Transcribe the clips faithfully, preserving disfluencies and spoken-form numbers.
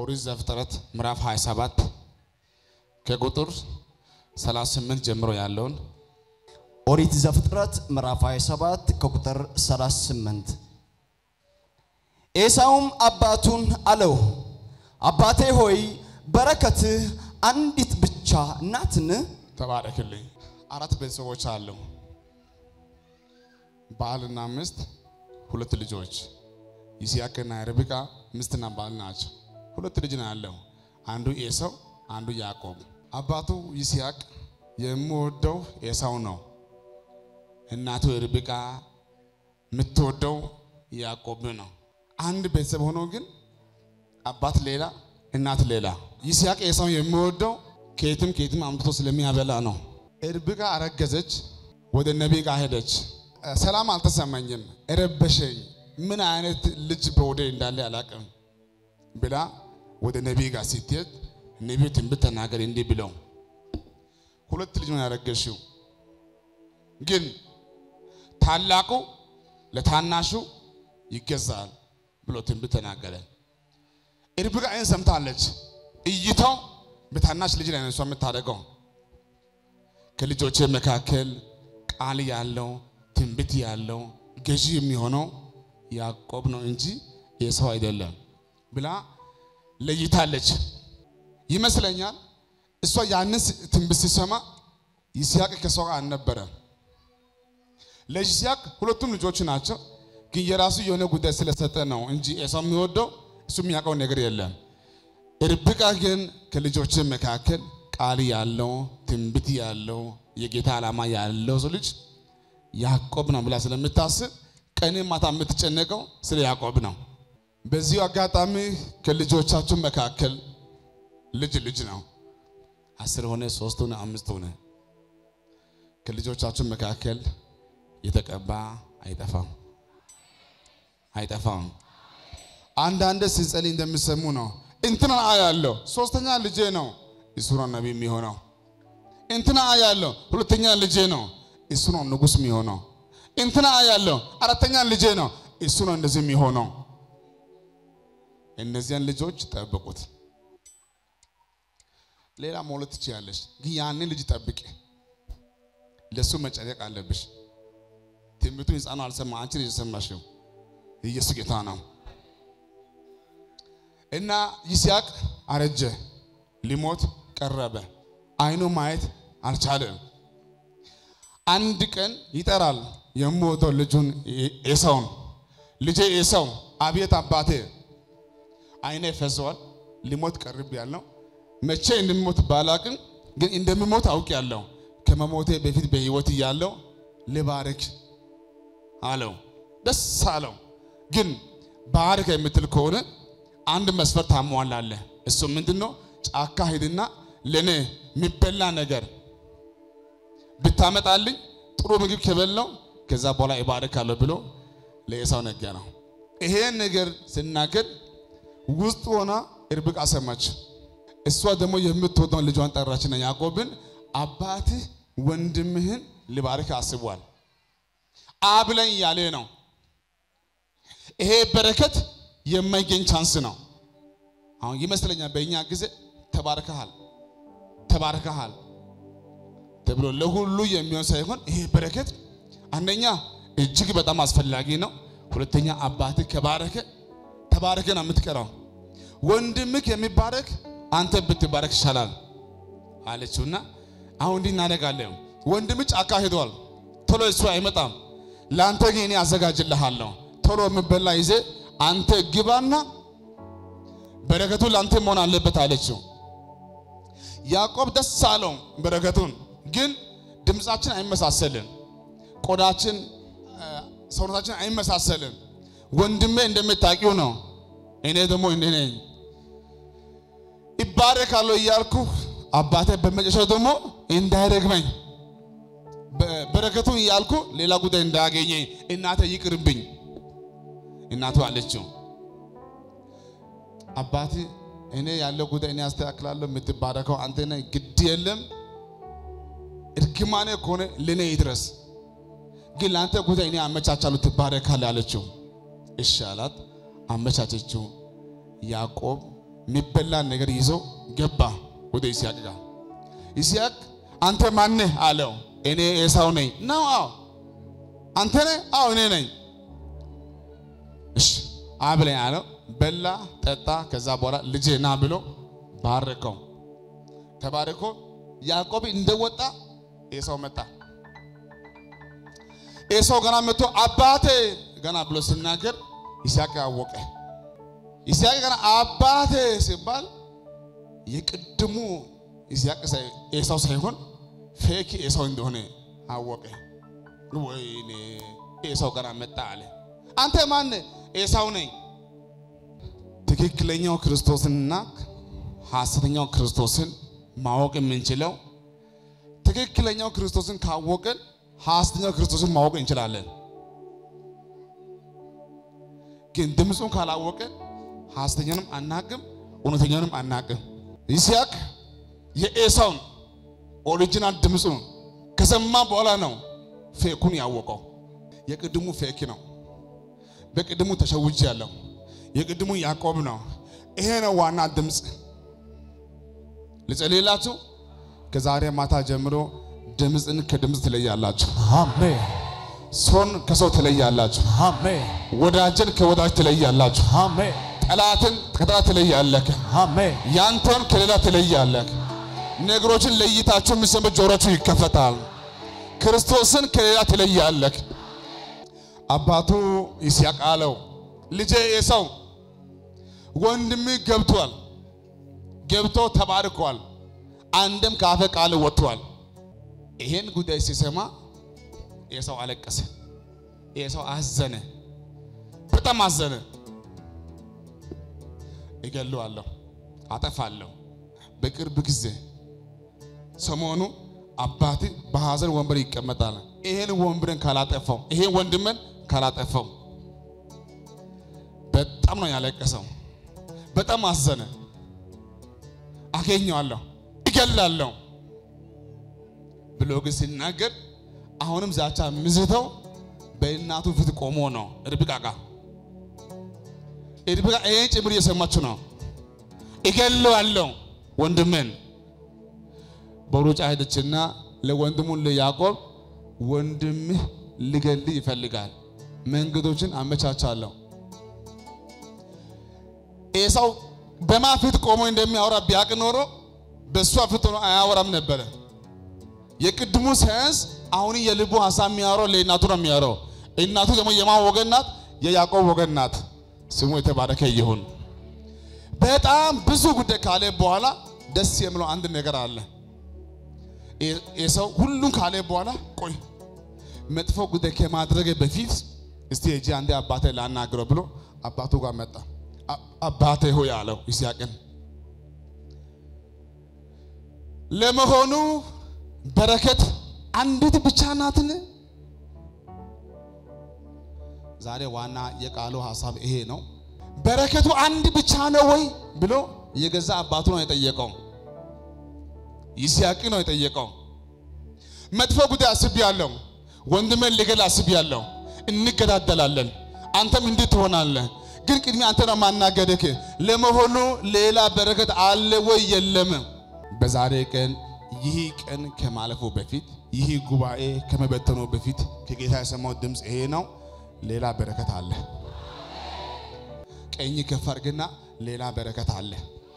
ኦሪት ዘፍጥረት ምዕራፍ ሃያ ሰባት ከቁጥር ሰላሳ ስምንት ጀምሮ ያለውን ኦሪት ዘፍጥረት ምዕራፍ ሃያ ሰባት ከቁጥር ሰላሳ ስምንት ኤሳውም አባቱን አለው አባቴ ሆይ በረከትህ አንዲት ብቻ ናትን ተባረክልኝ አራት ቤተሰቦች አሉ ባልና ሚስት ሁለት ልጆች ይስሐቅና ርብቃ ሚስትና ባል ናቸው ሁለት ልጅ ነው ያለው አንዱ ኤሳው አንዱ ያዕቆብ አባቱ ይስሐቅ የሚወደው ኤሳው ነው እናቱ ርብቃ የምትወደው ያዕቆብ ነው አንድ ቤተሰብ ሆኖ ግን አባት ሌላ እናት ሌላ ይስሐቅ ኤሳው የሚወደው ከየትም ከየትም አምጥቶ ስለሚያበላ ነው ርብቃ አረገዘች ወደ ነቢይ ጋር ሄደች ሰላም አልተሰማኝም ረበሸኝ ምን አይነት ልጅ በወደ እንዳለ አላቀም ብላ ወደ ነቢይ ጋር ስትሄድ ነቢዩ ትንቢት ተናገረ እንዲህ ብለው ሁለት ልጅ ነው ያረገሽው ግን ታላቁ ለታናሹ ይገዛል ብሎ ትንቢት ተናገረ ርብቃ አይን ሰምታለች እይታው በታናሽ ልጅ ላይ ነው እሷ የምታደርገው ከልጆቼ መካከል ቃል ያለው ትንቢት ያለው ገዢ የሚሆነው ያዕቆብ ነው እንጂ ኤሳው አይደለም ብላ ለይታለች ይመስለኛል እሷ ያንን ትንቢት ሲሰማ ይስሐቅ ከሷ ጋር አልነበረ ለይስሐቅ ሁለቱም ልጆች ናቸው ግን የራሱ የሆነ ጉዳይ ስለሰጠ ነው እንጂ ኤሳው የሚወደው እሱ የሚያውቀው ነገር የለም ርብቃ ግን ከልጆች መካከል ቃል ያለው ትንቢት ያለው የጌታ ዓላማ ያለው ሰው ልጅ ያዕቆብ ነው ብላ ስለምታስብ ቀን ማታ የምትጨነቀው ስለ ያዕቆብ ነው በዚህ አጋጣሚ ከልጆቻችሁ መካከል ልጅ ልጅ ነው አስር ሆነ ሶስት ሆነ አምስት ሆነ ከልጆቻችሁ መካከል የተቀባ አይጠፋም አይጠፋም አንዳንድ ሲጸልይ እንደምሰሙ ነው እንትና አያለው ሶስተኛ ልጄ ነው እሱ ነው ነብይ የሚሆነው እንትና አያለው ሁለተኛ ልጄ ነው እሱ ነው ንጉስ የሚሆነው እንትና አያለው አራተኛ ልጄ ነው እሱ ነው እንደዚህ የሚሆነው እነዚያን ልጆች ጠብቁት ሌላ ሞለት ትችያለሽ ግን ያንን ልጅ ጠብቂ ለሱ መጨረቅ አለብሽ ትንቢቱ ይጻና አልሰማ አንቺ ልጅ ሰማሽው ኢየሱስ ጌታ ነው እና ይስሐቅ አረጀ ሊሞት ቀረበ አይኑ ማየት አልቻለም አንድ ቀን ይጠራል የሞተው ልጁን ኤሳውን ልጄ ኤሳው አቤት አባቴ አይኔ ፈዘዋል ሊሞት ቀርብ ያለው መቼ እንደሚሞት ባላቅም ግን እንደሚሞት አውቅ ያለው ከመሞቴ በፊት በህይወት ያለው ለባረክ አለው ደስ አለው ግን ባረክ የምትል ከሆነ አንድ መስፈርት ታሟላለ እሱ ምንድነው ጫካ ሄድና ለኔ የሚበላ ነገር ብታመጣልኝ ጥሩ ምግብ ከበላው ከዛ በኋላ ይባረካለሁ ብሎ ለኤሳው ነገረው ይሄ ነገር ሲናገር ውስጥ ሆና ርብቃ ሰማች እሷ ደግሞ የምትወደው ልጇን ጠራችና ያዕቆብን አባቴ ወንድምህን ሊባርክ አስቧል አብለኝ ያለ ነው ይሄ በረከት የማይገኝ ቻንስ ነው አሁን ይመስለኛል በእኛ ጊዜ ተባርከሃል ተባርከሃል ተብሎ ለሁሉ የሚሆን ሳይሆን ይሄ በረከት አንደኛ እጅግ በጣም አስፈላጊ ነው ሁለተኛ አባቴ ከባረከ ተባረከ ነው የምትቀራው ወንድምክ የሚባረክ አንተ ብትባረክ ይሻላል አለችውና አሁን እንዲናደጋለን ወንድም ጫካ ሄዷል ቶሎ እሱ አይመጣም ላንተ ግን እኔ አዘጋጅልሃለሁ ቶሎ መበላ ይዘ አንተ ግባና በረከቱ ላንተ መሆን አለበት አለችው ያዕቆብ ደስ አለው በረከቱን ግን ድምጻችን አይመሳሰልን ቆዳችን ሰውነታችን አይመሳሰልን ወንድሜ እንደምታቂው ነው እኔ ደግሞ እንዴ ነኝ ይባረካሉ ይያልኩ አባቴ በመጨረሻው ደግሞ እንዳይረግመኝ በረከቱን ይያልኩ ሌላ ጉዳይ እንዳያገኘኝ እናቴ ይቅርብኝ እናቱ አለችው አባቴ እኔ ያለው ጉዳይ እኔ አስተካክላለሁ የምትባረከው አንተ ነህ ግድ የለም እርግማኔ ከሆነ ለኔ ይድረስ ግን ላንተ ጉዳይ እኔ አመቻቻለሁ ትባረካለህ አለችው እሺ አላት አመቻቸችው ያዕቆብ የሚበላ ነገር ይዞ ገባ ወደ ይስሐቅ ጋር። ይስሐቅ አንተ ማን ነህ አለው። እኔ ኤሳው ነኝ ነው። አዎ አንተ ነህ? አዎ እኔ ነኝ። እሺ አብለኝ አለው። በላ ጠጣ። ከዛ በኋላ ልጄ ና ብሎ ባረከው። ተባረኮ ያዕቆብ እንደወጣ ኤሳው መጣ። ኤሳው ገና መጥቶ አባቴ ገና ብሎ ሲናገር ይስሐቅ አወቀ። ይስሐቅ ገና አባቴ ሲባል የቅድሙ ይስሐቅ ኤሳው ሳይሆን ፌክ ኤሳው እንደሆነ አወቀ። ወይኔ ኤሳው ገና መጣ አለ። አንተ ማን ነህ? ኤሳው ነኝ። ትክክለኛው ክርስቶስንና ሐሰተኛው ክርስቶስን ማወቅ የምንችለው ትክክለኛው ክርስቶስን ካወቀን ሐሰተኛው ክርስቶስን ማወቅ እንችላለን። ግን ድምጹን ካላወቀን ሐሰተኛንም አናቅም እውነተኛንም አናቅም። ይስሐቅ የኤሳውን ኦሪጂናል ድምጹን ከሰማ በኋላ ነው ፌኩን ያወቀው። የቅድሙ ፌክ ነው። በቅድሙ ተሸውጃለሁ። የቅድሙ ያዕቆብ ነው። ይሄ ነው ዋና ድምጽ። ልጸልይላችሁ። ከዛሬ ማታ ጀምሮ ድምጽን ከድምጽ ትለያላችሁ። አሜን። ሰውን ከሰው ትለያላችሁ። አሜን። ወዳጅን ከወዳጅ ትለያላችሁ። አሜን። ጠላትን ከጠላት ትለያለህ። አሜን። ያንተን ከሌላ ትለያለህ። ነገሮችን ለይታችሁ የሚሰሙ ጆሮቹ ይከፈታል። ክርስቶስን ከሌላ ትለያለህ። አባቱ ይስሐቅ አለው ልጄ ኤሳው ወንድም ገብቷል፣ ገብቶ ተባርኳል፣ አንድም ካፈ ቃል ወጥቷል። ይሄን ጉዳይ ሲሰማ ኤሳው አለቀሰ። ኤሳው አዘነ፣ በጣም አዘነ። እገለዋለሁ፣ አጠፋለሁ። በቅርብ ጊዜ ሰሞኑ አባቴ በሐዘን ወንበር ይቀመጣል። ይሄን ወንበርን ካላጠፋው፣ ይሄን ወንድምን ካላጠፋው በጣም ነው ያለቀሰው። በጣም አዘነ። አገኘዋለሁ፣ እገላለሁ ብሎ ግን ሲናገር አሁንም ዛቻ ምዝተው በእናቱ ፊት ቆሞ ነው። ርብቃ ጋር ርብቃ ይሄን ጭምር እየሰማችሁ ነው። እገላለሁ ወንድምን በሩጫ ሄደችና ለወንድሙ ለያዕቆብ ወንድምህ ሊገል ይፈልጋል፣ መንገዶችን አመቻቻለሁ። ኤሳው በማፊት ቆሞ እንደሚያወራ ቢያቅ ኖሮ በሷ ፊት ሆኖ አያወራም ነበር። የቅድሙ ሳይንስ አሁን የልቡ ሐሳብ የሚያወራው ለእናቱ ነው የሚያወራው። እናቱ ደግሞ የማን ወገን ናት? የያዕቆብ ወገን ናት። ስሙ የተባረከ ይሁን። በጣም ብዙ ጉዳይ ካለ በኋላ ደስ የሚለው አንድ ነገር አለ። ኤሳው ሁሉን ካለ በኋላ ቆይ መጥፎ ጉዳይ ከማድረግ በፊት እስቲ እጂ አንዴ አባቴ ላናግረው ብሎ አባቱ ጋር መጣ። አባቴ ሆይ አለው ይስሐቅን፣ ለመሆኑ በረከት አንዲት ብቻ ናትን? ዛሬ ዋና የቃሉ ሐሳብ ይሄ ነው። በረከቱ አንድ ብቻ ነው ወይ ብሎ የገዛ አባቱ ነው የጠየቀው። ይስሐቅ ነው የጠየቀው። መጥፎ ጉዳይ አስቤያለሁ፣ ወንድሜን ልገል አስቤያለሁ፣ እንገዳደላለን፣ አንተም እንዴት ትሆናለህ? ግን ቅድሚያ አንተ ነው ማናገደክ። ለመሆኑ ሌላ በረከት አለ ወይ የለም? በዛሬ ቀን ይህ ቀን ከማለፉ በፊት ይህ ጉባኤ ከመበተኑ በፊት ከጌታ የሰማው ድምጽ ይሄ ነው። ሌላ በረከት አለ። ቀኝ ከፈርግና ሌላ በረከት አለ።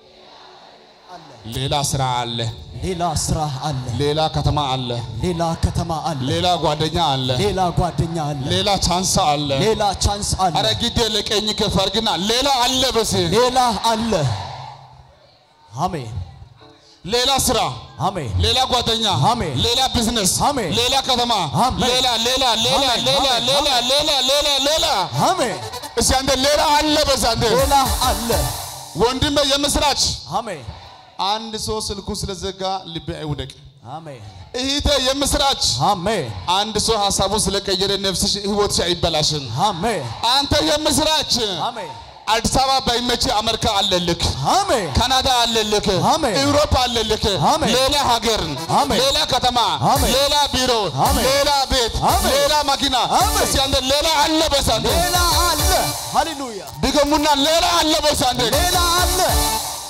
ሌላ ስራ አለ። ሌላ ስራ አለ። ሌላ ከተማ አለ። ሌላ ከተማ አለ። ሌላ ጓደኛ አለ። ሌላ ጓደኛ አለ። ሌላ ቻንስ አለ። ሌላ ቻንስ አለ። አረ ግዴ ለቀኝ ከፈርግና ሌላ አለ። በስ ሌላ አለ። አሜን። ሌላ ስራ፣ አሜን። ሌላ ጓደኛ፣ አሜን። ሌላ ቢዝነስ፣ አሜን። ሌላ ከተማ፣ አሜን። ሌላ ሌላ ሌላ ሌላ ሌላ ሌላ ሌላ ሌላ አሜን። እሺ አንተ ሌላ አለ። በስ አንተ ሌላ አለ። ወንድሜ የምስራች አሜን። አንድ ሰው ስልኩ ስለዘጋ ልብ አይውደቅ። አሜን። እህቴ የምስራች አሜን። አንድ ሰው ሐሳቡን ስለቀየረ ነፍስሽ ህይወትሽ አይበላሽም። አሜን። አንተ የምስራች አሜን። አዲስ አበባ ባይመች አሜሪካ አለልክ፣ አሜን። ካናዳ አለልክ፣ አሜን። አውሮፓ አለልክ፣ አሜን። ሌላ ሀገር፣ አሜን። ሌላ ከተማ፣ አሜን። ሌላ ቢሮ፣ አሜን። ሌላ ቤት፣ አሜን። ሌላ መኪና፣ አሜን። እስቲ አንተ ሌላ አለ በሳንተ ሌላ አለ። ሃሌሉያ። ድገሙና ሌላ አለ በሳንተ ሌላ አለ።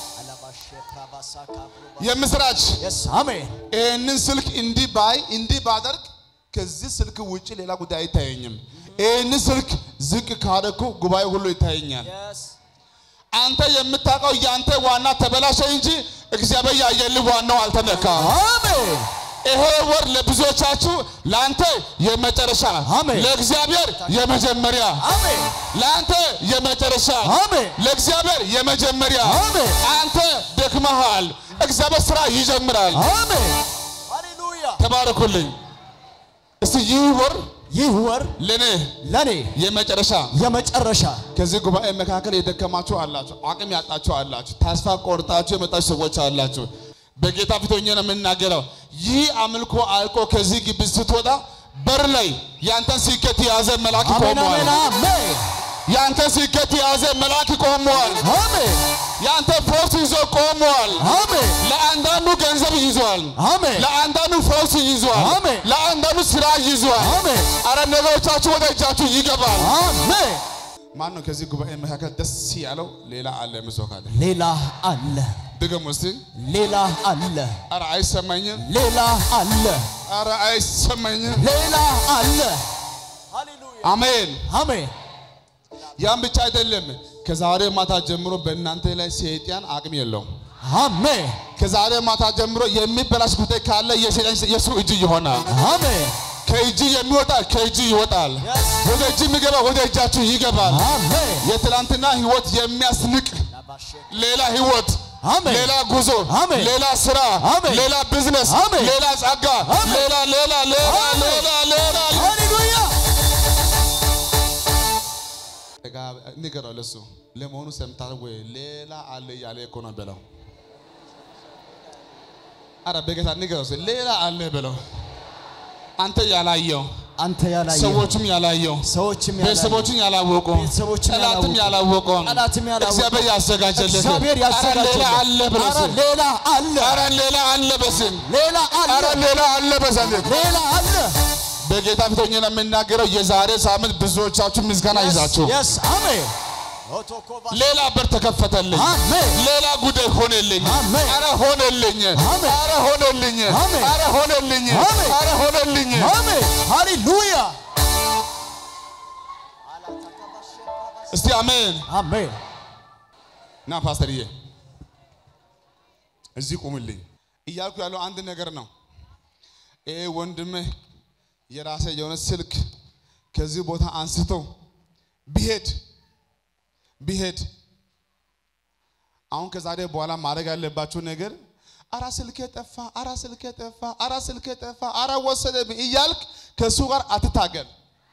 የምስራች Yes አሜን ይሄንን ስልክ እንዲ ባይ እንዲ ባደርግ ከዚህ ስልክ ውጪ ሌላ ጉዳይ አይታየኝም ይሄንን ስልክ ዝቅ ካደረኩ ጉባኤ ሁሉ ይታየኛል Yes አንተ የምታውቀው ያንተ ዋና ተበላሸ እንጂ እግዚአብሔር ያየልህ ዋናው አልተነካ አሜን ይሄ ወር ለብዙዎቻችሁ ላንተ የመጨረሻ ለእግዚአብሔር የመጀመሪያ አሜን ላንተ የመጨረሻ አሜን ለእግዚአብሔር የመጀመሪያ አሜን አንተ ደክመሃል እግዚአብሔር ስራ ይጀምራል አሜን ሃሌሉያ ተባረኩልኝ እስቲ ይህ ወር ይህ ወር ለኔ ለኔ የመጨረሻ የመጨረሻ ከዚህ ጉባኤ መካከል የደከማችሁ አላችሁ አቅም ያጣችሁ አላችሁ ተስፋ ቆርጣችሁ የመጣችሁ ሰዎች አላችሁ በጌታ ፊት ሆኜ ነው የምናገረው ይህ አምልኮ አልቆ ከዚህ ግቢ ስትወጣ በር ላይ ያንተን ሲከት ያዘ መልአክ ቆሟል አሜን ያንተን ሲከት ያዘ መልአክ ቆሟል አሜን ያንተ ፎርስ ይዞ ቆሟል አሜን ለአንዳንዱ ገንዘብ ይዟል አሜን ለአንዳንዱ ፎርስ ይዟል አሜን ለአንዳንዱ ስራ ይዟል አሜን አረ ነገሮቻችሁ ወደ እጃችሁ ይገባል አሜን ማን ነው ከዚህ ጉባኤ መካከል ደስ ያለው ሌላ አለ መስዋዕት ሌላ አለ ድገሙስ ሌላ አለ አረ አይሰማኝም ሌላ አለ አረ አይሰማኝም ሌላ አለ ሃሌሉያ አሜን አሜን ያም ብቻ አይደለም ከዛሬ ማታ ጀምሮ በእናንተ ላይ ሰይጣን አቅም የለውም አሜን ከዛሬ ማታ ጀምሮ የሚበላሽ ጉዳይ ካለ የሰይጣን የሱ እጅ ይሆናል አሜን ከእጅ የሚወጣ ከእጅ ይወጣል ወደ እጅ የሚገባ ወደ እጃችሁ ይገባል አሜን የትላንትና ህይወት የሚያስንቅ ሌላ ህይወት አሜን ሌላ ጉዞ አሜን ሌላ ስራ አሜን ሌላ ቢዝነስ አሜን ሌላ ጸጋ ሌላ ሌላ ሌላ ሌላ ሌላ ሃሌሉያ እጋ ንገረው ለሱ ለመሆኑ ሰምታል ወይ ሌላ አለ ያለ እኮ ነው በለው አረ በጌታ ንገረው ሌላ አለ በለው አንተ ያላየው አንተ ያላየው ሰዎችም ያላየው ሰዎችም ያላየው ሰዎችም ያላወቁ ሰዎችም ያላወቁ ጠላትም ያላወቁ እግዚአብሔር ያዘጋጀለት እግዚአብሔር ያዘጋጀለት ሌላ አለ በለው ሌላ አለ አረ ሌላ አለ በስም ሌላ አለ አረ ሌላ አለ በሰንት ሌላ አለ በጌታ ፊት ሆኜ ነው የምናገረው የዛሬ ሳምንት ብዙዎቻችሁ ምስጋና ይዛችሁ yes አሜን ሌላ በር ተከፈተልኝ አሜን ሌላ ጉዳይ ሆነልኝ አሜን አረ ሆነልኝ አረ ሆነልኝ አረ ሆነልኝ አረ ሆነልኝ አሜን ሃሌሉያ እስቲ አሜን አሜን ና ፓስተርዬ እዚህ ቆምልኝ እያልኩ ያለው አንድ ነገር ነው ኤ ወንድሜ የራሴ የሆነ ስልክ ከዚህ ቦታ አንስቶ ቢሄድ ቢሄድ አሁን ከዛሬ በኋላ ማድረግ ያለባችሁ ነገር አራ ስልኬ ጠፋ አራ ስልኬ ጠፋ አራ ስልኬ ጠፋ አራ ወሰደብኝ እያልክ ከሱ ጋር አትታገል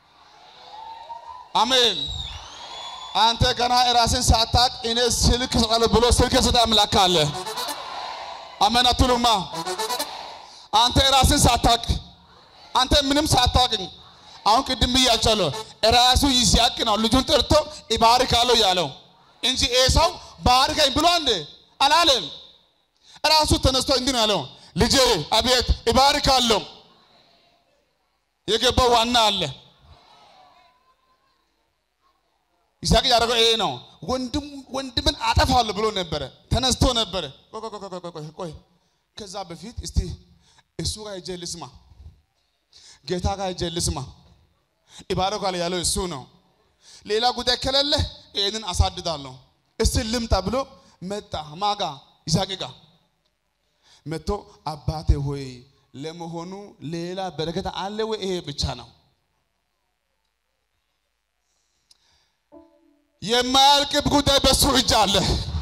አሜን አንተ ገና ራስን ሳታቅ እኔ ስልክ ሰጣለ ብሎ ስልክ ሰጣ አምላክ አለ አሜን አትሉማ አንተ ራስን ሳታቅ አንተ ምንም ሳታቅኝ አሁን ቅድም ብያቻለሁ ራሱ ይስያቅ ነው ልጁን ጠርቶ ይባርካለው ያለው እንጂ ኤሳው ባርካኝ ብሎ አንዴ አላለም ራሱ ተነስቶ እንዲህ ነው ያለው ልጄ አቤት ይባርካለው የገባው ዋና አለ ይስያቅ ያደረገው ይሄ ነው ወንድም ወንድምን አጠፋለሁ ብሎ ነበር ተነስቶ ነበር ቆይ ቆይ ቆይ ቆይ ከዛ በፊት እስቲ እሱ ጋር ሄጄ ልስማ ጌታ ጋር ሄጄ ልስማ ይባረካል ያለው እሱ ነው ሌላ ጉዳይ ከሌለ ይሄንን አሳድዳለሁ እስቲ ልምጣ ብሎ መጣ ማጋ ይስሐቅ ጋር መጥቶ አባቴ ሆይ ለመሆኑ ሌላ በረከት አለ ወይ ይሄ ብቻ ነው የማያልቅ ጉዳይ በሱ እጅ አለ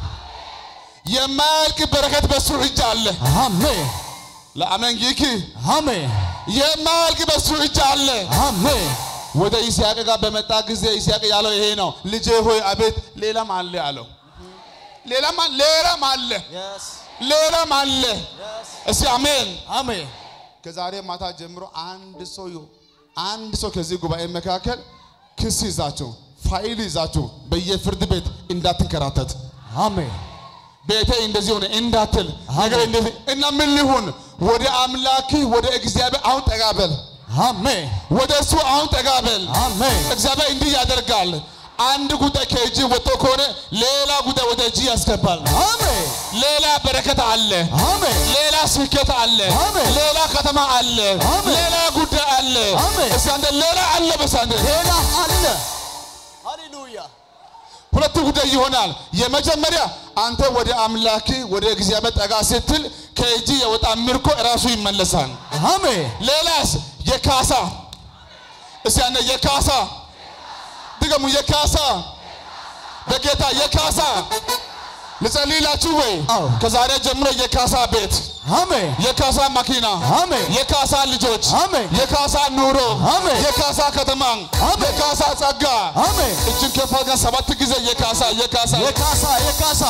የማያልቅ በረከት በሱ እጅ አለ አሜን ለአሜን ጊኪ አሜን የማያልቅ በሱ እጅ አለ አሜን ወደ ይስሐቅ ጋር በመጣ ጊዜ ይስሐቅ ያለው ይሄ ነው ልጄ ሆይ አቤት ሌላም አለ ያለው ሌላም ሌላም አለ yes ሌላም አለ yes እስቲ አሜን አሜን ከዛሬ ማታ ጀምሮ አንድ ሰው አንድ ሰው ከዚህ ጉባኤ መካከል ክስ ይዛችሁ ፋይል ይዛችሁ በየፍርድ ቤት እንዳትንከራተት አሜን ቤቴ እንደዚህ ሆነ እንዳትል ነገር እንደዚህ እና ምን ሊሆን ወደ አምላክ ወደ እግዚአብሔር አሁን ተጋበል አሜን ወደሱ አሁን ተጋበል አሜን እግዚአብሔር እንዲህ ያደርጋል አንድ ጉዳይ ከእጅ ወጥቶ ከሆነ ሌላ ጉዳይ ወደ እጅ ያስገባል አሜን ሌላ በረከት አለ አሜን ሌላ ስኬት አለ ሌላ ከተማ አለ ሌላ ጉዳይ አለ እሳንደ ሌላ አለ በሳንደ ሌላ አለ ሃሌሉያ ሁለት ጉዳይ ይሆናል የመጀመሪያ አንተ ወደ አምላክ ወደ እግዚአብሔር ጠጋ ስትል ከእጅ የወጣ ምርኮ ራሱ ይመለሳል አሜን ሌላስ የካሳ እሳንደ የካሳ ድገሙ የካሳ በጌታ የካሳ ለጸልይላችሁ ወይ ከዛሬ ጀምሮ የካሳ ቤት አሜን የካሳ መኪና አሜን የካሳ ልጆች አሜን የካሳ ኑሮ አሜን የካሳ ከተማ የካሳ ጸጋ አሜን እጅን ከፋጋ ሰባት ጊዜ የካሳ የካሳ የካሳ የካሳ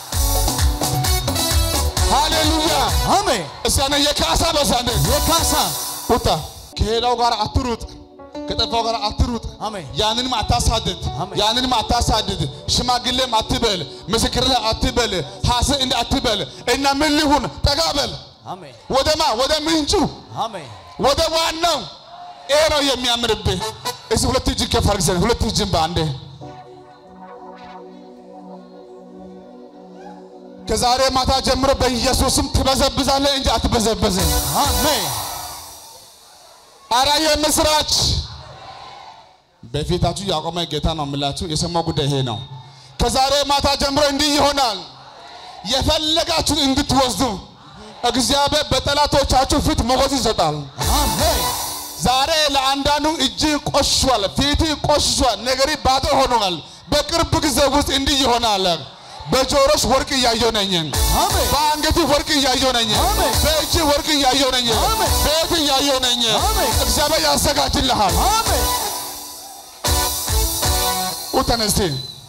ሃሌሉያ አሜን እሳነ የካሳ በሳንደ የካሳ ወጣ ከሄዳው ጋር አትሩጥ ከጠፋው ጋር አትሩጥ አሜን ያንንም አታሳድድ ያንንም አታሳድድ ሽማግሌም አትበል ምስክርህ አትበል ሐሰት እንደ አትበል እና ምን ሊሆን ጠጋበል አሜን ወደማ ወደ ምንጩ አሜን ወደ ዋናው ይሄ ነው የሚያምርብህ እዚህ ሁለት እጅ ከፋርግዘ ሁለት እጅ ባንዴ ከዛሬ ማታ ጀምሮ በኢየሱስም ትበዘብዛለህ እንጂ አትበዘበዝም አሜን አራ የምስራች በፊታችሁ ያቆመ ጌታ ነው የምላችሁ የሰማው ጉዳይ ይሄ ነው ከዛሬ ማታ ጀምሮ እንዲህ ይሆናል የፈለጋችሁን እንድትወስዱ እግዚአብሔር በጠላቶቻችሁ ፊት ሞገስ ይሰጣል አሜን ዛሬ ለአንዳንዱ እጅ ቆሽሿል ፊት ቆሽሿል ነገሪ ባዶ ሆኗል በቅርብ ጊዜ ውስጥ እንዲህ ይሆናል በጆሮሽ ወርቅ ያየው ነኝ አሜን በአንገት ወርቅ ያየው ነኝ አሜን በእጅ ወርቅ ያየው ነኝ አሜን በእጅ ያየው ነኝ አሜን እግዚአብሔር ያዘጋጅልሃል አሜን ወተነስቲ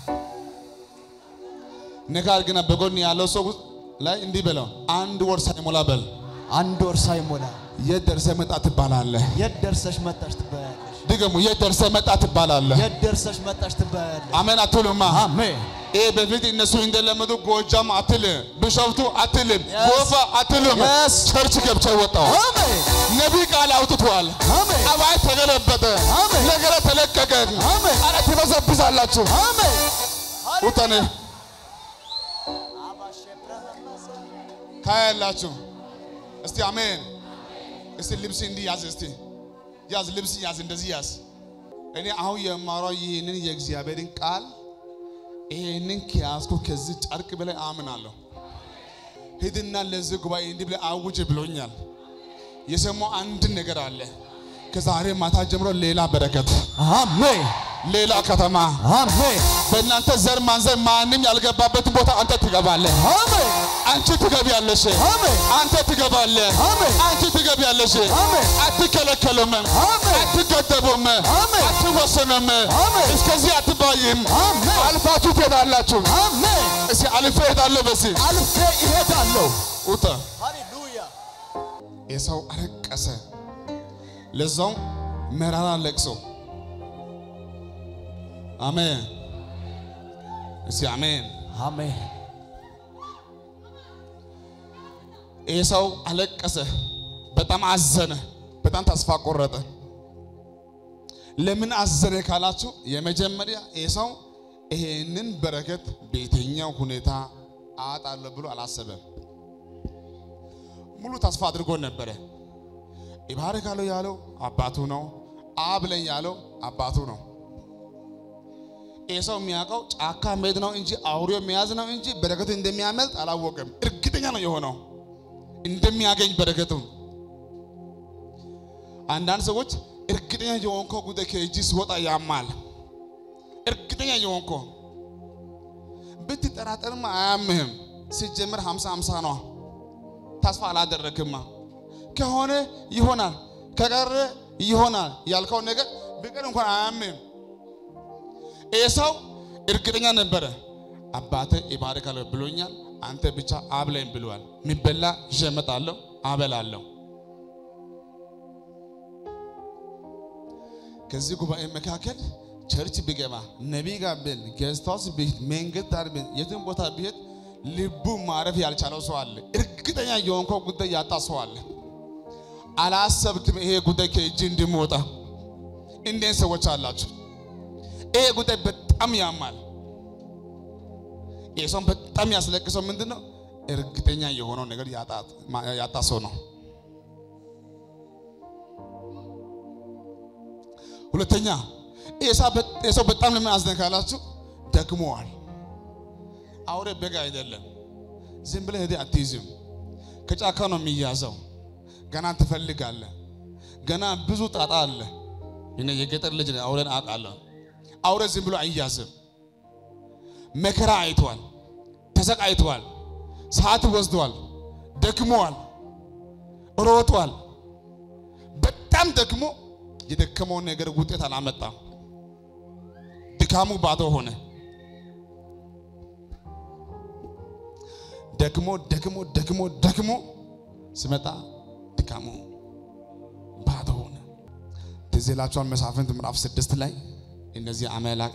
ነገር ግን በጎን ያለው ሰው ላይ እንዲህ በለው አንድ ወር ሳይሞላ በል አንድ ወር ሳይሞላ የደርሰህ መጣ ትባላለህ የደርሰሽ መጣሽ ትባላለሽ ድገሙ የደርሰህ መጣ ትባላለህ የደርሰሽ መጣሽ ትባላለሽ አሜን አትሉማ አሜን ኤ በፊት እነሱ እንደለመዱ ጎጃም አትል ቢሾፍቱ አትል ጎፋ አትልም ቸርች ገብቼ ወጣው አሜን ነብይ ቃል አውጥቷል አሜን አባይ ተገለበጠ አሜን ነገር ተለቀቀ አሜን አረ ትበዘብዛላችሁ አሜን ወጣኔ ካያላችሁ እስቲ አሜን እስቲ ልብስ እንዲህ ያዝ እስቲ ያዝ ልብስ ያዝ እንደዚህ ያዝ እኔ አሁን የማራው ይሄንን የእግዚአብሔርን ቃል ይሄንን ከያዝኩ ከዚህ ጨርቅ በላይ አምናለሁ ሄድና ለዚህ ጉባኤ እንዲህ ብለ አውጅ ብሎኛል የሰማው አንድ ነገር አለ ከዛሬ ማታ ጀምሮ ሌላ በረከት አሜን ሌላ ከተማ አሜን በእናንተ ዘር ማንዘር ማንንም ያልገባበት ቦታ አንተ ትገባለህ አሜን አንቺ ትገቢያለሽ አሜን አንተ ትገባለህ አሜን አንቺ ትገቢያለሽ አሜን አትከለከሉም አሜን አትገደቡም አሜን አትወሰኑም አሜን እስከዚህ አትባይም አሜን አልፋችሁ ትሄዳላችሁ አሜን እስኪ አልፌ እሄዳለሁ በሲ አልፌ እሄዳለሁ ውጣ ሃሌሉያ ኤሳው አለቀሰ ለዛው መራራ ለቅሶ አሜን እስኪ አሜን አሜን ኤሳው አለቀሰ በጣም አዘነ በጣም ተስፋ ቆረጠ ለምን አዘነ ካላችሁ የመጀመሪያ ኤሳው ይሄንን በረከት በየትኛው ሁኔታ አጣለሁ ብሎ አላሰበም ሙሉ ተስፋ አድርጎ ነበር ይባረካለው ያለው አባቱ ነው አብለኝ ያለው አባቱ ነው ኤሳው የሚያውቀው ጫካ መሄድ ነው እንጂ አውሬው መያዝ ነው እንጂ በረከቱ እንደሚያመልጥ አላወቀም እርግጠኛ ነው የሆነው እንደሚያገኝ በረከቱ አንዳንድ ሰዎች እርግጠኛ የሆንኮ ጉዳይ ከእጅ ሲወጣ ያማል እርግጠኛ የሆንኮ ብትጠራጠርማ አያምህም ሲጀምር ሃምሳ ሃምሳ ነው ተስፋ አላደረክማ ከሆነ ይሆናል ከቀረ ይሆናል ያልከው ነገር ቢቀር እንኳን አያምህም ኤሳው እርግጠኛ ነበር አባቴ ይባረካለው ብሎኛል አንተ ብቻ አብለኝ ብሏል ሚበላ ይመጣለው አበላለሁ ከዚህ ጉባኤ መካከል ቸርች ቢገባ ነብይ ጋር ቢል ጌስታውስ ቢል መንገድ ዳር ቢል የትም ቦታ ቢሄድ ልቡ ማረፍ ያልቻለው ሰው አለ እርግጠኛ የሆንከው ጉዳይ ያጣ ሰው አለ አላሰብክም ይሄ ጉዳይ ከእጅ እንዲሞታ እንዴት ሰዎች አላችሁ ይሄ ጉዳይ በጣም በጣም ያማል ኤሳውን በጣም ያስለቅሰው ምንድነው እርግጠኛ የሆነው ነገር ያጣ ያጣ ሰው ነው ሁለተኛ ኤሳው በጣም ለምን አዝነካላችሁ ደክሞዋል አውሬ በጋ አይደለም ዝም ብለህ ሄደ አትይዝም ከጫካ ነው የሚያዘው ገና ትፈልጋለህ ገና ብዙ ጣጣ አለ እኔ የገጠር ልጅ ነኝ አውሬን አውቃለሁ አውሬ ዝም ብሎ አይያዝም መከራ አይቷል ተሰቃይቷል ሰዓት ወስዷል ደክሞዋል ሮጧል በጣም ደክሞ የደከመው ነገር ውጤት አላመጣም ድካሙ ባዶ ሆነ ደክሞ ደክሞ ደክሞ ደክሞ ሲመጣ ድካሙ ባዶ ሆነ ትዝላችኋል መሳፍንት ምዕራፍ ስድስት ላይ እነዚህ አማላቀ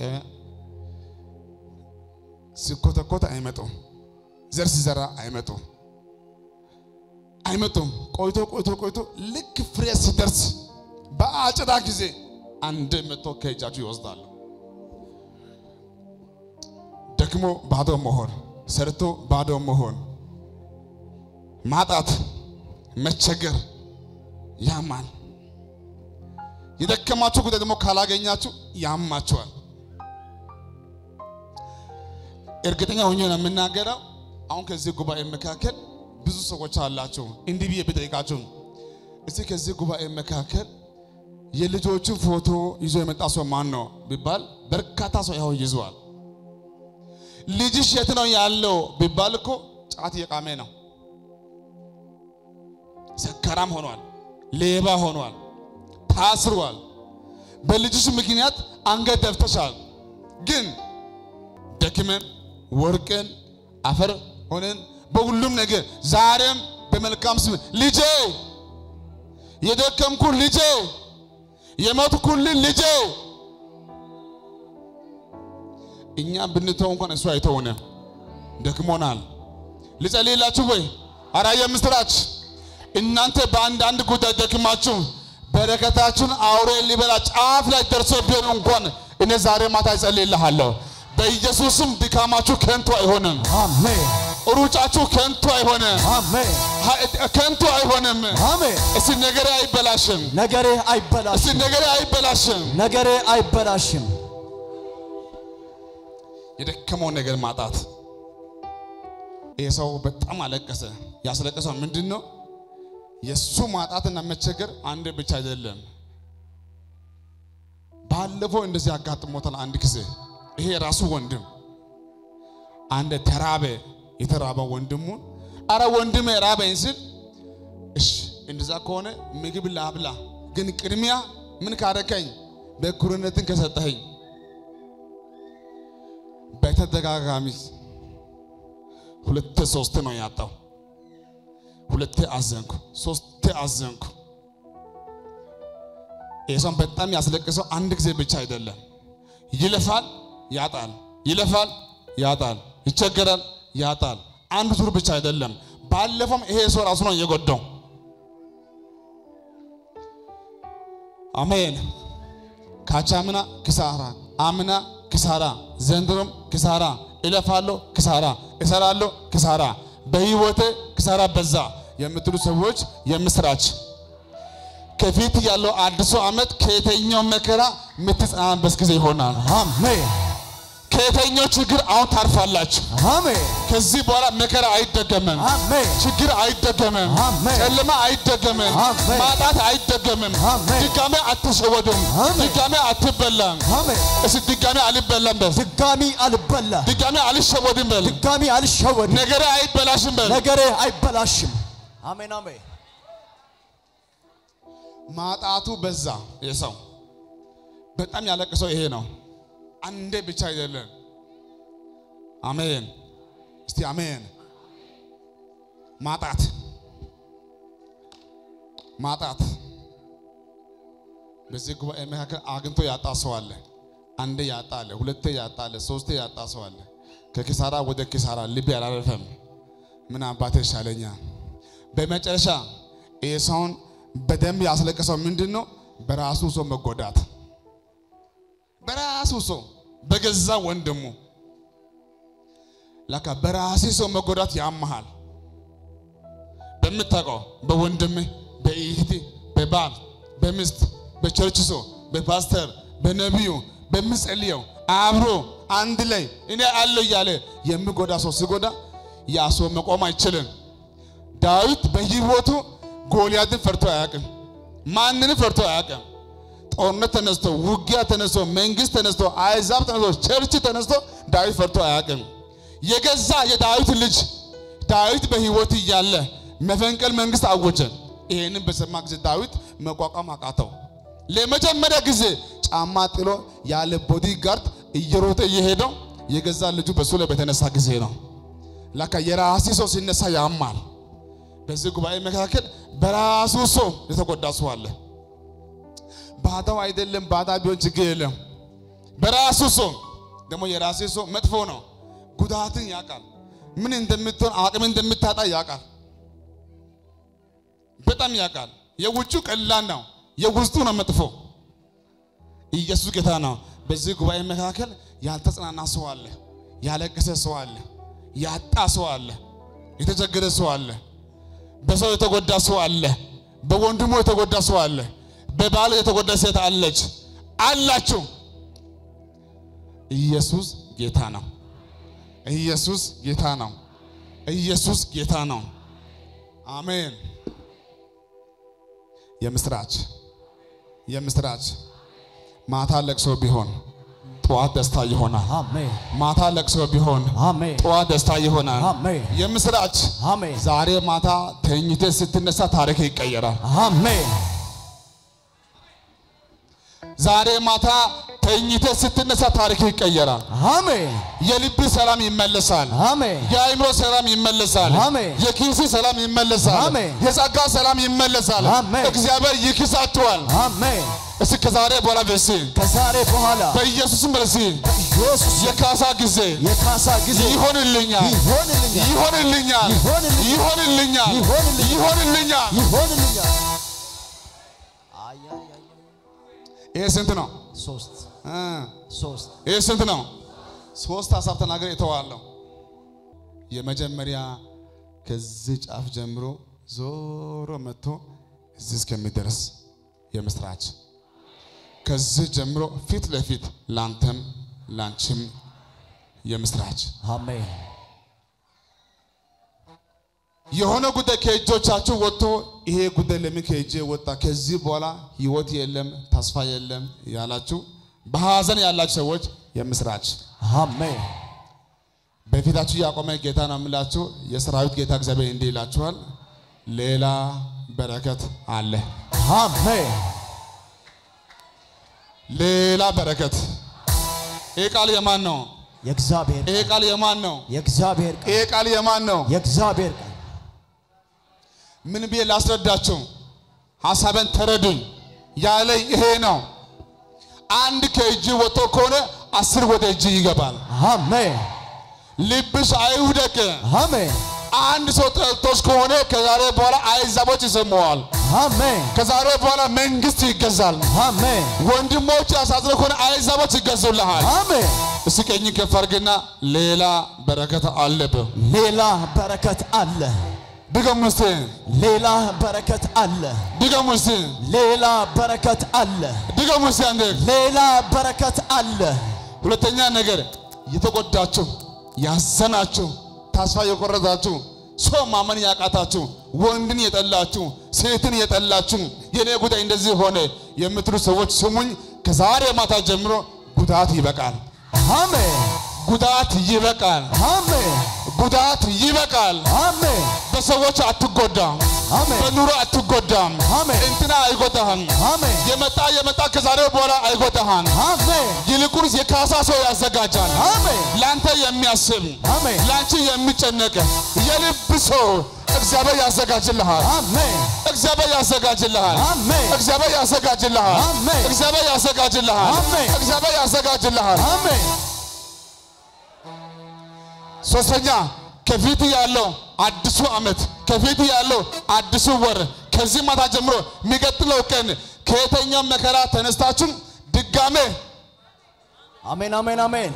ሲኮተኮተ አይመጡም ዘር ሲዘራ አይመጡም አይመጡም ቆይቶ ቆይቶ ቆይቶ ልክ ፍሬ ሲደርስ በአጭዳ ጊዜ አንድ መቶ ከእጃቸው ይወስዳሉ ደክሞ ባዶ መሆን ሰርቶ ባዶ መሆን ማጣት መቸገር ያማል የደከማችሁ ጉዳይ ደግሞ ካላገኛችሁ ያማችኋል እርግጠኛ ሆኜ ነው የምናገረው አሁን ከዚህ ጉባኤ መካከል ብዙ ሰዎች አላችሁ እንዲህ ብዬ ብጠይቃችሁ እስቲ ከዚህ ጉባኤ መካከል የልጆችን ፎቶ ይዞ የመጣ ሰው ማን ነው ቢባል በርካታ ሰው ያው ይዟል ልጅሽ የት ነው ያለው ቢባል እኮ ጫት የቃመ ነው ሰከራም ሆኗል ሌባ ሆኗል ታስሯል በልጅሽ ምክንያት አንገት ደፍተሻል ግን ደክመን ወርቀን አፈር ሆነን በሁሉም ነገር ዛሬም በመልካም ስም ልጄ የደከምኩ ልጄ የሞትኩ ልጄ እኛ ብንተው እንኳን እሱ አይተውነ ደክሞናል ልጸልይላችሁ ወይ አራ የምስራች እናንተ በአንድ አንድ ጉዳይ ደክማችሁ በረከታችሁን አውሬ ሊበላ ጫፍ ላይ ደርሶ ቢሆን እንኳን እኔ ዛሬ ማታ እጸልይልሃለሁ በኢየሱስም ድካማችሁ ከንቱ አይሆንም አሜን ሩጫችሁ ከንቱ አይሆንም አሜን ከንቱ አይሆንም አሜን እሺ ነገሬ አይበላሽም ነገሬ አይበላሽም እሺ ነገሬ አይበላሽም ነገሬ አይበላሽም የደከመው ነገር ማጣት ኤሳው በጣም አለቀሰ ያስለቀሰው ምንድነው የሱ ማጣትና መቸገር አንድ ብቻ አይደለም ባለፈው እንደዚህ አጋጥሞታል አንድ ጊዜ ይሄ ራሱ ወንድም አንድ ተራበ የተራበው ወንድሙ አረ ወንድሜ ራበኝ ሲል እሺ እንደዛ ከሆነ ምግብ ላብላ ግን ቅድሚያ ምን ካረከኝ በኩርነትን ከሰጠኸኝ በተደጋጋሚ ሁለት ሶስት ነው ያጣው ሁለት አዘንኩ ሶስት አዘንኩ ኤሳው በጣም ያስለቀሰው አንድ ጊዜ ብቻ አይደለም ይለፋል ያጣል ይለፋል ያጣል ይቸገራል ያጣል አንድ ዙር ብቻ አይደለም ባለፈም ይሄ ሰው ራሱ ነው የጎዳው አሜን ካቻምና ክሳራ አምና ክሳራ ዘንድሮም ክሳራ ይለፋለሁ ክሳራ እሰራለሁ ክሳራ በህይወቴ ክሳራ በዛ የምትሉ ሰዎች የምስራች ከፊት ያለው አዲሱ አመት ከየተኛው መከራ ምትጻንበስ ጊዜ ይሆናል አሜን ከየተኛው ችግር አሁን ታርፋላችሁ አሜን ከዚህ በኋላ መከራ አይደገምም አሜን ችግር አይደገምም አሜን ጨለማ አይደገምም ማጣት አይደገምም ድጋሜ አትሸወዱም ድጋሜ አትበላም አሜን እሺ ድጋሜ አልበላም በል ድጋሜ አልበላ ድጋሜ አልሸወድም በል ድጋሜ አልሸወድ ነገሬ አይበላሽም በል ነገሬ አይበላሽም አሜን አሜን ማጣቱ በዛ ኤሳው በጣም ያለቀሰው ይሄ ነው አንዴ ብቻ አይደለም አሜን እስቲ አሜን ማጣት ማጣት በዚህ ጉባኤ መካከል አግንቶ ያጣ ሰው አለ አንዴ ያጣ አለ ሁለቴ ያጣ አለ ሶስቴ ያጣ ሰው አለ ከኪሳራ ወደ ኪሳራ ልብ ያላረፈም ምን አባቴ ሻለኛ በመጨረሻ ኤሳውን በደም ያስለቀሰው ምንድነው በራሱ ሰው መጎዳት በራሱ ሰው በገዛ ወንድሙ ለካ በራሴ ሰው መጎዳት ያመሃል በመታቀው በወንድም በእህት በባል በሚስት በቸርች ሰው በፓስተር በነቢዩ በመጸልየው አብሮ አንድ ላይ እኔ አለው ያለ የሚጎዳ ሰው ሲጎዳ ያ ሰው መቆም አይችልም ዳዊት በህይወቱ ጎልያድን ፈርቶ አያውቅም ማንንም ፈርቶ አያውቅም ጦርነት ተነስቶ ውጊያ ተነስቶ መንግስት ተነስቶ አይዛብ ተነስቶ ቸርች ተነስቶ ዳዊት ፈርቶ አያውቅም የገዛ የዳዊት ልጅ ዳዊት በህይወቱ ያለ መፈንቅል መንግስት አወጀ ይሄንን በሰማ ጊዜ ዳዊት መቋቋም አቃተው ለመጀመሪያ ጊዜ ጫማ ጥሎ ያለ ቦዲ ጋርድ እየሮጠ እየሄደው የገዛ ልጁ በሱ ላይ በተነሳ ጊዜ ነው ለካ የራሱ ሰው ሲነሳ ያማል በዚህ ጉባኤ መካከል በራሱ ሰው የተጎዳ ሰው አለ ባዳው አይደለም ባዳ ቢሆን ችግር የለም በራሱ ሰው ደግሞ የራሱ ሰው መጥፎ ነው ጉዳትን ያቃል ምን እንደምትሆን አቅም እንደምታጣ ያቃል በጣም ያቃል የውጩ ቀላል ነው የውስጡ ነው መጥፎ ኢየሱስ ጌታ ነው በዚህ ጉባኤ መካከል ያልተጽናና ሰው አለ ያለቀሰ ሰው አለ ያጣ ሰው አለ የተቸገረ ሰው አለ በሰው የተጎዳ ሰው አለ በወንድሙ የተጎዳ ሰው አለ በባል የተጎዳ ሴት አለች አላችሁ ኢየሱስ ጌታ ነው ኢየሱስ ጌታ ነው ኢየሱስ ጌታ ነው አሜን የምስራች የምስራች ማታ ለቅሶ ቢሆን ጧት ደስታ ይሆናል አሜን ማታ ለቅሶ ቢሆን አሜን ጧት ደስታ ይሆናል አሜን የምስራች አሜን ዛሬ ማታ ተኝተ ስትነሳ ታሪክ ይቀየራል አሜን ዛሬ ማታ ተኝተ ስትነሳ ታሪክ ይቀየራል አሜን የልብ ሰላም ይመለሳል አሜን የአይምሮ ሰላም ይመለሳል አሜን የኪስ ሰላም ይመለሳል አሜን የጸጋ ሰላም ይመለሳል አሜን እግዚአብሔር ይክሳችኋል አሜን እስከ ዛሬ በኋላ በሲ ከዛሬ በኋላ በኢየሱስም በሲ ኢየሱስ የካሳ ጊዜ የካሳ ጊዜ ይሆንልኛል ይሆንልኛል ይሆንልኛል ይሆንልኛል ይሆንልኛል ይሆንልኛል ይሆንልኛል አይ አይ አይ ይሄ ስንት ነው ሶስት እ ሶስት ይሄ ስንት ነው ሶስት ሐሳብ ተናገር እተዋለሁ የመጀመሪያ ከዚህ ጫፍ ጀምሮ ዞሮ መጥቶ እዚህ እስከሚደርስ የምስራች ከዚህ ጀምሮ ፊት ለፊት ላንተም ላንቺም የምስራች አሜን የሆነ ጉዳይ ከእጆቻችሁ ወጥቶ ይሄ ጉዳይ ለምን ከእጄ ወጣ ከዚህ በኋላ ህይወት የለም ተስፋ የለም ያላችሁ በሐዘን ያላችሁ ሰዎች የምስራች አሜን በፊታችሁ ያቆመ ጌታ ነው የምላችሁ የሰራዊት ጌታ እግዚአብሔር እንዲህ ይላችኋል ሌላ በረከት አለ አሜን ሌላ በረከት ይሄ ቃል የማን ነው የእግዚአብሔር ይሄ ቃል የማን ነው የእግዚአብሔር ቃል ይሄ ቃል የማን ነው የእግዚአብሔር ቃል ምን ብዬ ላስረዳችሁ ሐሳብን ተረዱኝ ያለ ይሄ ነው አንድ ከእጅ ወጥቶ ከሆነ አስር ወደ እጅ ይገባል አሜን ልብሽ አይውደቅ አሜን አንድ ሰው ተልቶሽ ከሆነ ከዛሬ በኋላ አይዛቦች ይሰማዋል አሜን ከዛሬ በኋላ መንግስት ይገዛል አሜን ወንድሞች ያሳዝነ ከሆነ አይዛቦች ይገዙልሃል አሜን እስከኝ ከፈርግና ሌላ በረከት አለበ ሌላ በረከት አለ ድገሙስቲ ሌላ በረከት አለ ድገሙስቲ ሌላ በረከት አለ ድገሙስቲ አንዴ ሌላ በረከት አለ ሁለተኛ ነገር የተጎዳችሁ ያዘናችሁ ተስፋ የቆረጣችሁ ሰው ማመን ያቃታችሁ ወንድን የጠላችሁ ሴትን የጠላችሁ የኔ ጉዳይ እንደዚህ ሆነ የምትሉ ሰዎች ስሙኝ ከዛሬ ማታ ጀምሮ ጉዳት ይበቃል አሜን ጉዳት ይበቃል አሜን ጉዳት ይበቃል አሜን በሰዎች አትጎዳም አሜን በኑሮ አትጎዳም አሜን እንትና አይጎዳህም አሜን የመጣ የመጣ ከዛሬ በኋላ አይጎዳህም አሜን ይልቁንስ የካሳ ሰው ያዘጋጃል አሜን ላንተ የሚያስብ አሜን ላንቺ የሚጨነቅ የልብ ሰው እግዚአብሔር ያዘጋጅልሃል አሜን እግዚአብሔር ያዘጋጅልሃል አሜን እግዚአብሔር ያዘጋጅልሃል አሜን እግዚአብሔር ያዘጋጅልሃል አሜን እግዚአብሔር ያዘጋጅልሃል አሜን ሶስተኛ ከፊት ያለው አዲሱ አመት ከፊት ያለው አዲሱ ወር ከዚህ ማታ ጀምሮ የሚቀጥለው ቀን ከየተኛው መከራ ተነስታችሁ ድጋሜ አሜን አሜን አሜን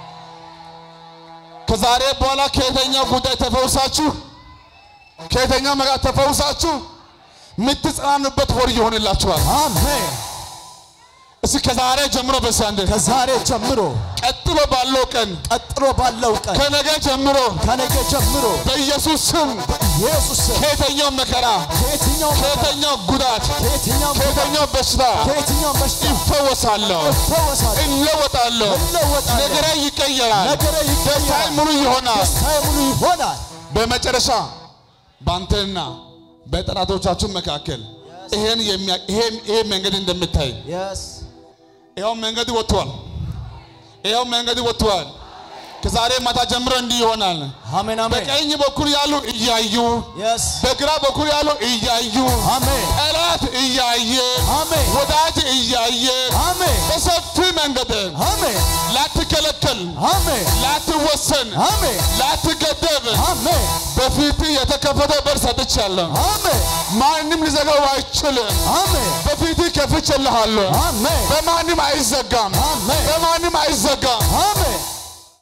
ከዛሬ በኋላ ከየትኛው ጉዳይ ተፈውሳችሁ ከየትኛው መጋ ተፈውሳችሁ ምትጽናኑበት ወር ይሆንላችኋል አሜን እስኪ ከዛሬ ጀምሮ በሳንደ ከዛሬ ጀምሮ ቀጥሎ ባለው ቀን ቀጥሎ ባለው ቀን ከነገ ጀምሮ ከነገ ጀምሮ በኢየሱስ ስም ኢየሱስ ከየትኛው መከራ ከየትኛው ከየትኛው ጉዳት ከየትኛው ከየትኛው በሽታ ከየትኛው በሽታ ይፈወሳለሁ ይፈወሳለሁ እለወጣለሁ እለወጣለሁ ነገሬ ይቀየራል ነገሬ ይቀየራል ደስታዬ ሙሉ ይሆናል ደስታዬ ሙሉ ይሆናል በመጨረሻ ባንተና በጠላቶቻችሁ መካከል ይሄን የሚያ ይሄን ይሄ መንገድ እንደምታይ yes ይሄው መንገድ ወጥቷል ይሄው መንገድ ወጥቷል ከዛሬ ማታ ጀምሮ እንዲህ ይሆናል አሜን አሜን በቀኝ በኩል ያሉ እያዩ yes በግራ በኩል ያሉ እያዩ አሜን ጠላት እያየ አሜን ወዳጅ እያየ አሜን በሰፊ መንገድ አሜን ላትከለከል አሜን ላትወሰን አሜን ላትገደብ አሜን በፊት የተከፈተ በር ሰጥቻለሁ አሜን ማንንም ሊዘጋው አይችልም አሜን በፊት ከፍቼልሃለሁ አሜን በማንም አይዘጋም አሜን በማንም አይዘጋም አሜን